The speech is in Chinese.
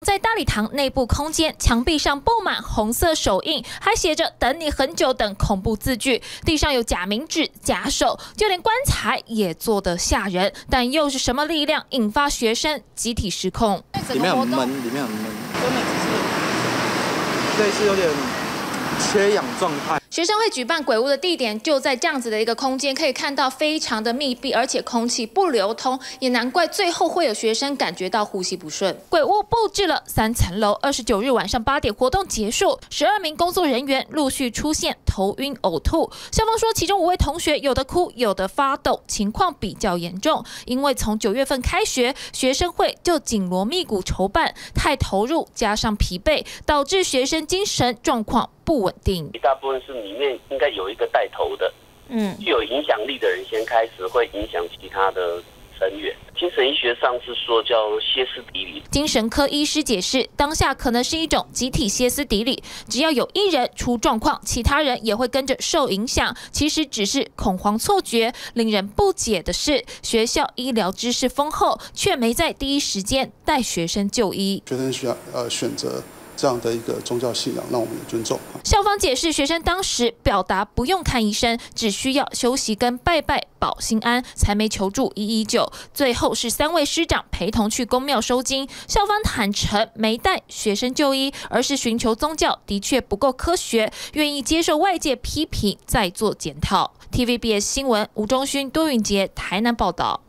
在大礼堂内部空间，墙壁上布满红色手印，还写着“等你很久”等恐怖字句。地上有假名纸、假手，就连棺材也做得吓人。但又是什么力量引发学生集体失控？ 里面很闷，里面很闷，根本只是类似有点缺氧状态。 学生会举办鬼屋的地点就在这样子的一个空间，可以看到非常的密闭，而且空气不流通，也难怪最后会有学生感觉到呼吸不顺。鬼屋布置了3层楼，29日晚上8点活动结束，12名工作人员陆续出现头晕、呕吐。校方说，其中5位同学有的哭，有的发抖，情况比较严重。因为从9月份开学，学生会就紧锣密鼓筹办，太投入加上疲惫，导致学生精神状况不稳定。 一大部分是里面应该有一个带头的，具有影响力的人先开始，会影响其他的成员。精神医学上是说叫歇斯底里。 精神科医师解释，当下可能是一种集体歇斯底里，只要有一人出状况，其他人也会跟着受影响。其实只是恐慌错觉。令人不解的是，学校医疗知识丰厚，却没在第一时间带学生就医。 学生需要选择 这样的一个宗教信仰，让我们也尊重。 校方解释，学生当时表达不用看医生，只需要休息跟拜拜保心安，才没求助119。最后是3位师长陪同去公庙收金。校方坦诚没带学生就医，而是寻求宗教的确不够科学，愿意接受外界批评，再做检讨。TVBS 新闻吴忠勋、多云杰台南报道。